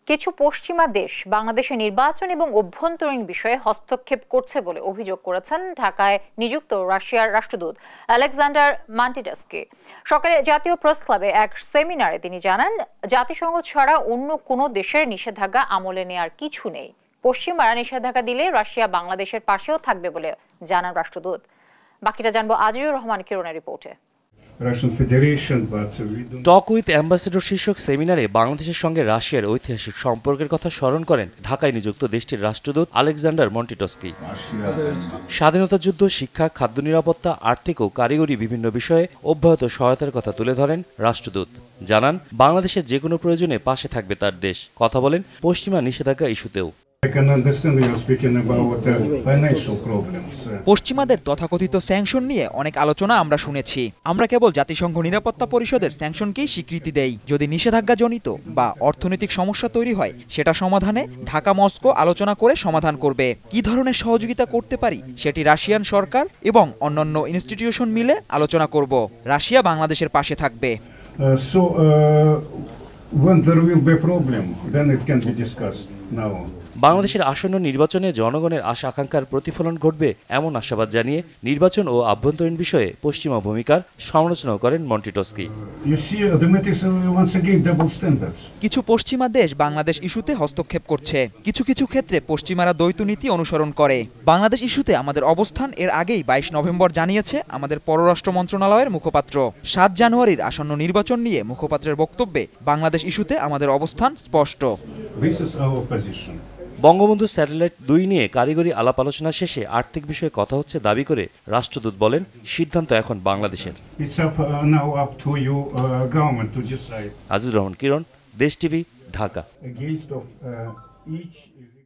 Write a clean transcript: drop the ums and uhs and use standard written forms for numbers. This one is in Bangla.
কিছু পশ্চিমা দেশ বাংলাদেশের নির্বাচন এবং অভ্যন্তরীণ বিষয়ে হস্তক্ষেপ করছে বলে অভিযোগ করেছেন ঢাকায় নিযুক্ত রাশিয়ার রাষ্ট্রদূত আলেকজান্ডার মান্টিডাসকে। সকালে জাতীয় প্রেস ক্লাবে এক সেমিনারে তিনি জানান, জাতিসংঘ ছাড়া অন্য কোনো দেশের নিষেধাজ্ঞা আমলে নেওয়ার কিছু নেই। পশ্চিমারা নিষেধাজ্ঞা দিলে রাশিয়া বাংলাদেশের পাশেও থাকবে বলে জানান রাষ্ট্রদূত। বাকিটা জানবো আজিজুর রহমান কিরণের রিপোর্টে। টক উইথ অ্যাম্বাসেডর শীর্ষক সেমিনারে বাংলাদেশের সঙ্গে রাশিয়ার ঐতিহাসিক সম্পর্কের কথা স্মরণ করেন ঢাকায় নিযুক্ত দেশটির রাষ্ট্রদূত আলেকজান্ডার মন্টিটস্কি। স্বাধীনতা যুদ্ধ, শিক্ষা, খাদ্য নিরাপত্তা, আর্থিক ও কারিগরি বিভিন্ন বিষয়ে অব্যাহত সহায়তার কথা তুলে ধরেন রাষ্ট্রদূত। জানান, বাংলাদেশের যে কোনো প্রয়োজনে পাশে থাকবে তার দেশ। কথা বলেন পশ্চিমা নিষেধাজ্ঞা ইস্যুতেও। পশ্চিমাদের তথাকথিত স্যাংশন নিয়ে অনেক আলোচনা আমরা শুনেছি। আমরা কেবল জাতিসংঘ নিরাপত্তা পরিষদের স্যাংশনকেই স্বীকৃতি দেই। যদি নিষেধাজ্ঞাজনিত বা অর্থনৈতিক সমস্যা তৈরি হয়, সেটা সমাধানে ঢাকা মস্কো আলোচনা করে সমাধান করবে। কি ধরনের সহযোগিতা করতে পারি সেটি রাশিয়ান সরকার এবং অন্যান্য ইনস্টিটিউশন মিলে আলোচনা করব। রাশিয়া বাংলাদেশের পাশে থাকবে। When there will be a problem, then it can be discussed now. বাংলাদেশের আসন্ন নির্বাচনে জনগণের আশা আকাঙ্ক্ষার প্রতিফলন ঘটবে এমন আশাবাদ জানিয়ে নির্বাচন ও আভ্যন্তরীণ বিষয়ে পশ্চিমা ভূমিকার সমালোচনা করেন মন্টিটস্কি। কিছু পশ্চিমা দেশ বাংলাদেশ ইস্যুতে হস্তক্ষেপ করছে। কিছু কিছু ক্ষেত্রে পশ্চিমারা দ্বৈত নীতি অনুসরণ করে। বাংলাদেশ ইস্যুতে আমাদের অবস্থান এর আগেই 22 নভেম্বর জানিয়েছে আমাদের পররাষ্ট্র মন্ত্রণালয়ের মুখপাত্র। 7 জানুয়ারির আসন্ন নির্বাচন নিয়ে মুখপাত্রের বক্তব্যে বাংলাদেশ ইস্যুতে আমাদের অবস্থান স্পষ্ট। বঙ্গবন্ধু স্যাটেলাইট 2 নিয়ে কারিগরি আলাপ আলোচনা শেষে আর্থিক বিষয়ে কথা হচ্ছে দাবি করে রাষ্ট্রদূত বলেন, সিদ্ধান্ত এখন বাংলাদেশের। আজিজুর রহমান কিরণ, দেশ টিভি, ঢাকা।